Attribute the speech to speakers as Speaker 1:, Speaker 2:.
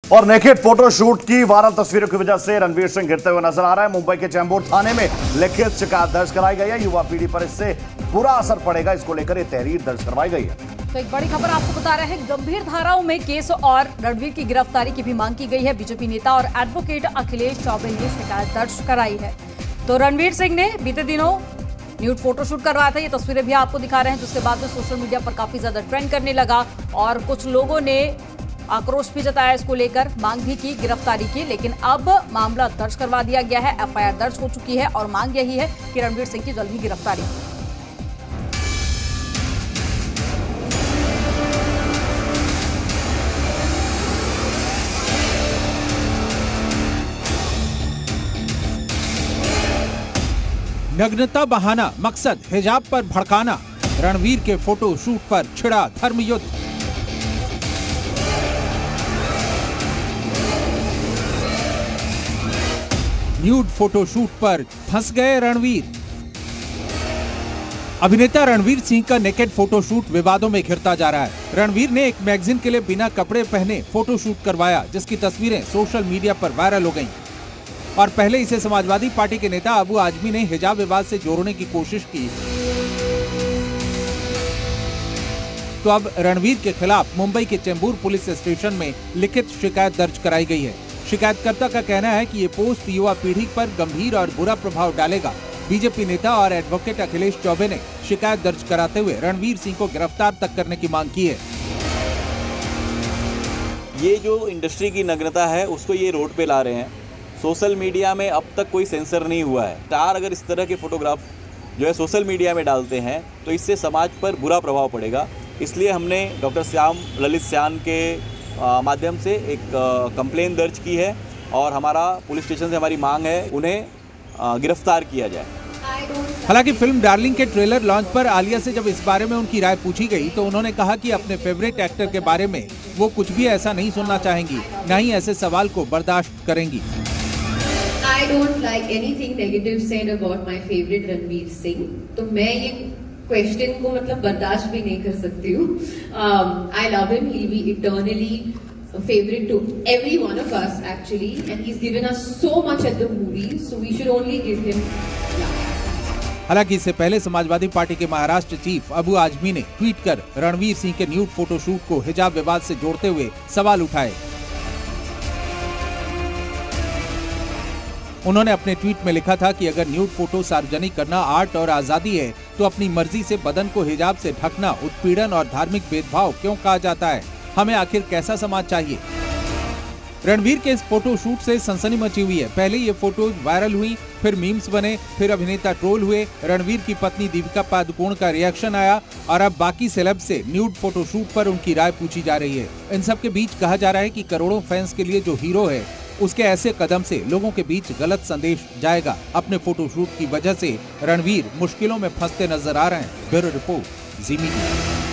Speaker 1: और naked photoshoot की viral तस्वीरों की वजह से रणवीर सिंह घिरते हुए नजर आ रहा है। मुंबई के चैंबूर थाने में लिखित शिकायत दर्ज कराई गई है। युवा पीढ़ी पर इससे बुरा असर पड़ेगा, इसको लेकर यह तहरीर दर्ज करवाई गई है।
Speaker 2: तो एक बड़ी खबर आपको बता रहे हैं, गंभीर धाराओं में केस और रणवीर की गिरफ्तारी की भी मांग की गई है। बीजेपी नेता और एडवोकेट अखिलेश चौबे ने शिकायत दर्ज कराई है। तो रणवीर सिंह ने बीते दिनों न्यूड फोटोशूट करवाया था। ये तस्वीरें भी आपको दिखा रहे हैं, जिसके बाद में सोशल मीडिया पर काफी ज्यादा ट्रेंड करने लगा और कुछ लोगों ने आक्रोश भी जताया, इसको लेकर मांग भी की गिरफ्तारी की। लेकिन अब मामला दर्ज करवा दिया गया है, एफआईआर दर्ज हो चुकी है और मांग यही है कि रणवीर सिंह की जल्द ही गिरफ्तारी हो।
Speaker 3: नग्नता बहाना, मकसद हिजाब पर भड़काना। रणवीर के फोटो शूट पर छिड़ा धर्मयुद्ध। न्यूड फोटोशूट पर फंस गए रणवीर। अभिनेता रणवीर सिंह का नेकेड फोटोशूट विवादों में घिरता जा रहा है। रणवीर ने एक मैगजीन के लिए बिना कपड़े पहने फोटोशूट करवाया, जिसकी तस्वीरें सोशल मीडिया पर वायरल हो गईं। और पहले इसे समाजवादी पार्टी के नेता अबू आजमी ने हिजाब विवाद से जोड़ने की कोशिश की, तो अब रणवीर के खिलाफ मुंबई के चेंबूर पुलिस स्टेशन में लिखित शिकायत दर्ज कराई गई है। शिकायतकर्ता का कहना है कि ये पोस्ट युवा पीढ़ी पर गंभीर और बुरा प्रभाव डालेगा। बीजेपी नेता और एडवोकेट अखिलेश चौबे ने शिकायत दर्ज कराते हुए रणवीर सिंह को गिरफ्तार तक करने की मांग की है।
Speaker 4: ये जो इंडस्ट्री की नग्नता है उसको ये रोड पे ला रहे हैं। सोशल मीडिया में अब तक कोई सेंसर नहीं हुआ है। स्टार अगर इस तरह के फोटोग्राफ जो है सोशल मीडिया में डालते हैं तो इससे समाज पर बुरा प्रभाव पड़ेगा। इसलिए हमने डॉक्टर ललित श्याम के माध्यम से एक कंप्लेन दर्ज की है और हमारा पुलिस स्टेशन से हमारी मांग है उन्हें गिरफ्तार किया जाए।
Speaker 3: हालांकि फिल्म डार्लिंग के ट्रेलर लॉन्च पर आलिया से जब इस बारे में उनकी राय पूछी गई तो उन्होंने कहा कि अपने फेवरेट एक्टर के बारे में वो कुछ भी ऐसा नहीं सुनना चाहेंगी, न ही ऐसे सवाल को बर्दाश्त करेंगी।
Speaker 5: I don't like anything negative said about my favorite Ranveer Singh. तो मैं ये क्वेश्चन को मतलब बर्दाश्त भी नहीं कर सकती हूँ। I love him. He'll be eternally favorite to every one of us actually, and he's given us so much at the movies, so we should only give him love.
Speaker 3: हालांकि इससे पहले समाजवादी पार्टी के महाराष्ट्र चीफ अबू आजमी ने tweet कर रणवीर सिंह के nude photoshoot को हिजाब विवाद से जोड़ते हुए सवाल उठाए। उन्होंने अपने ट्वीट में लिखा था कि अगर न्यूड फोटो सार्वजनिक करना आर्ट और आजादी है तो अपनी मर्जी से बदन को हिजाब से ढकना उत्पीड़न और धार्मिक भेदभाव क्यों कहा जाता है? हमें आखिर कैसा समाज चाहिए? रणवीर के इस फोटो शूट से सनसनी मची हुई है। पहले ये फोटो वायरल हुई, फिर मीम्स बने, फिर अभिनेता ट्रोल हुए, रणवीर की पत्नी दीपिका पादुकोण का रिएक्शन आया और अब बाकी सेलेब से न्यूड फोटो शूट पर उनकी राय पूछी जा रही है। इन सब के बीच कहा जा रहा है कि करोड़ों फैंस के लिए जो हीरो है उसके ऐसे कदम से लोगों के बीच गलत संदेश जाएगा। अपने फोटोशूट की वजह से रणवीर मुश्किलों में फंसते नजर आ रहे हैं। Bureau report, Zee media.